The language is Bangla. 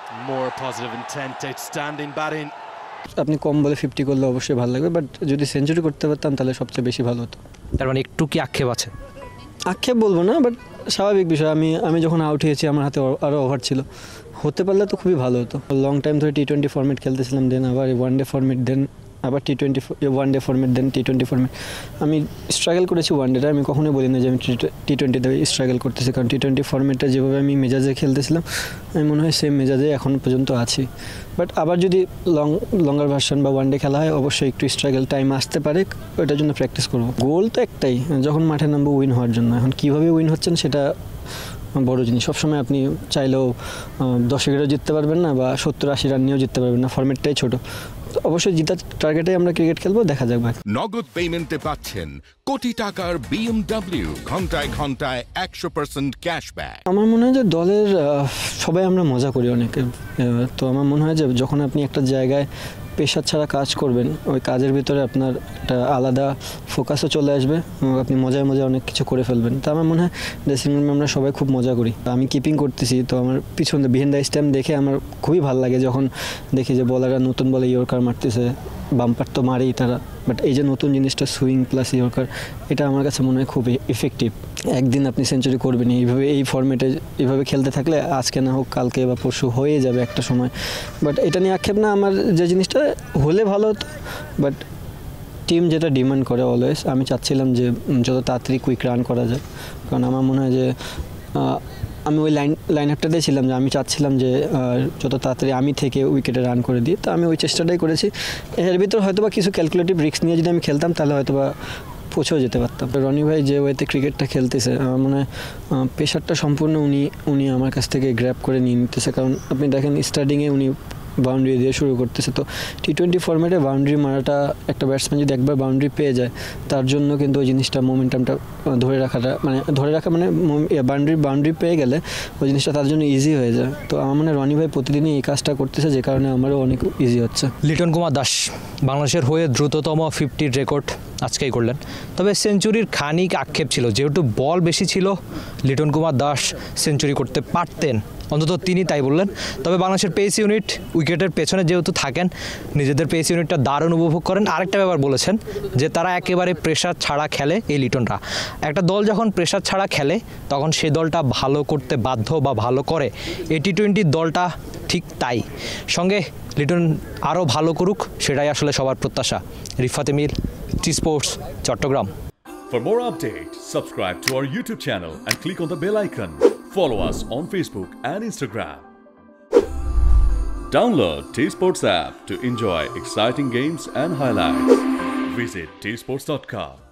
More positive intent, outstanding batting. আপনি কম বলে 50 করলে অবশ্যই ভালো লাগবে, বাট যদি সেঞ্চুরি করতে পারতাম তাহলে সবচেয়ে বেশি ভালো হতো। তার মানে একটু কি আক্ষেপ আছে? আক্ষেপ বলবো না, বাট স্বাভাবিক বিষয়। আমি যখন আউট হয়েছি আমার হাতে আরও ওভার ছিল, হতে পারলে তো খুবই ভালো হতো। লং টাইম ধরে T20 ফরম্যাট খেলতেছিলাম, দেন আবার ওয়ানডে ফরম্যাট, দেন আবার one day format, then T20 format. আমি স্ট্রাগল করেছি ওয়ানডেটা, আমি কখনোই বলি না যে আমি T20তে স্ট্রাগল করতেছি, কারণ T20 ফরম্যাটটা যেভাবে আমি মেজাজে খেলতেছিলাম আমি মনে হয় সেম মেজাজে এখন পর্যন্ত আছি। বাট আবার যদি লঙ্গার ভার্সন বা ওয়ানডে খেলা হয় অবশ্যই একটু স্ট্রাগল টাইম আসতে পারে, ওটার জন্য প্র্যাকটিস করব। গোল তো একটাই, যখন মাঠে নামবো উইন হওয়ার জন্য। এখন কীভাবে উইন হচ্ছেন সেটা বড় জিনিস। সবসময় আপনি চাইলেও 10 উইকেটও জিততে পারবেন না, বা 70-80 রান নিয়েও জিততে পারবেন না, ফরম্যাটটাই ছোটো। অবশ্যই জিতার টার্গেটে আমরা ক্রিকেট খেলবো, দেখা যাক। নগদ পেমেন্টে পাচ্ছেন কোটি টাকার BMW, ঘন্টায় ঘন্টায় 100% ক্যাশব্যাক। আমার মনে হয় যে দলের সবাই আমরা মজা করি অনেকে, তো আমার মনে হয় যে যখন আপনি একটা জায়গায় পেশার ছাড়া কাজ করবেন, ওই কাজের ভিতরে আপনার একটা আলাদা ফোকাসও চলে আসবে, আপনি মজায় মজায় অনেক কিছু করে ফেলবেন। তো আমার মনে হয় ড্রেসিং রুমে আমরা সবাই খুব মজা করি। আমি কিপিং করতেছি, তো আমার পিছনে বিহাইন্ড দ্য স্ট্যাম্প দেখে আমার খুবই ভালো লাগে যখন দেখি যে বলাররা নতুন বলে ইয়র্কার মারতেছে। বাম্পার তো মারেই তারা, বাট এই যে নতুন জিনিসটা সুইং প্লাস ইয়র্কার, এটা আমার কাছে মনে হয় খুব ইফেক্টিভ। একদিন আপনি সেঞ্চুরি করবেনই এইভাবে, এই ফর্মেটে এইভাবে খেলতে থাকলে আজকে না হোক কালকে বা পরশু হয়ে যাবে একটা সময়। বাট এটা নিয়ে আক্ষেপ না, আমার যে জিনিসটা হলে ভালো হতো, বাট টিম যেটা ডিমান্ড করে অলওয়েজ, আমি চাচ্ছিলাম যে যত তাড়াতাড়ি কুইক রান করা যায়। কারণ আমার মনে হয় যে আমি ওই লাইন আপটাতে ছিলাম যে আমি চাচ্ছিলাম যে যত তাড়াতাড়ি আমি থেকে উইকেটে রান করে দিই, তো আমি ওই চেষ্টাটাই করেছি। এর ভিতর হয়তো বা কিছু ক্যালকুলেটিভ রিস্ক নিয়ে যদি আমি খেলতাম তাহলে হয়তো বা পৌঁছেও যেতে পারতাম। রনি ভাই যে ওয়েতে ক্রিকেটটা খেলতেছে, আমার মনে হয় পেশারটা সম্পূর্ণ উনি আমার কাছ থেকে গ্র্যাব করে নিয়ে নিতেছে। কারণ আপনি দেখেন স্টার্টিংয়ে উনি বাউন্ডারি দিয়ে শুরু করতেছে, তো T20 ফরম্যাটে বাউন্ডারি মারাটা, একটা ব্যাটসম্যান যদি একবার বাউন্ডারি পেয়ে যায় তার জন্য কিন্তু ওই জিনিসটা মোমেন্টামটা ধরে রাখা মানে বাউন্ডারি পেয়ে গেলে ওই জিনিসটা তার জন্য ইজি হয়ে যায়। তো আমার মনে হয় রনি ভাই প্রতিদিনই এই কাজটা করতেছে, যে কারণে আমারও অনেক ইজি হচ্ছে। লিটন কুমার দাস বাংলাদেশের হয়ে দ্রুততম 50 রেকর্ড আজকেই করলেন। তবে সেঞ্চুরির খানিক আক্ষেপ ছিল, যেহেতু বল বেশি ছিল লিটন কুমার দাস সেঞ্চুরি করতে পারতেন, অন্তত তিনি তাই বললেন। তবে বাংলাদেশের পেস ইউনিট উইকেটের পেছনে যেহেতু থাকেন, নিজেদের পেস ইউনিটটা দারুণ উপভোগ করেন। আরেকটা ব্যাপার বলেছেন যে তারা একেবারে প্রেশার ছাড়া খেলে এই লিটনরা। একটা দল যখন প্রেশার ছাড়া খেলে তখন সে দলটা ভালো করতে বাধ্য বা ভালো করে। এই T20 দলটা ঠিক তাই। সঙ্গে লিটন আরও ভালো করুক, সেটাই আসলে সবার প্রত্যাশা। Rifat Emil, TSports, Chattogram. For more updates, subscribe to our YouTube channel and click on the bell icon. Follow us on Facebook and Instagram. Download TSports app to enjoy exciting games and highlights. Visit tsports.com.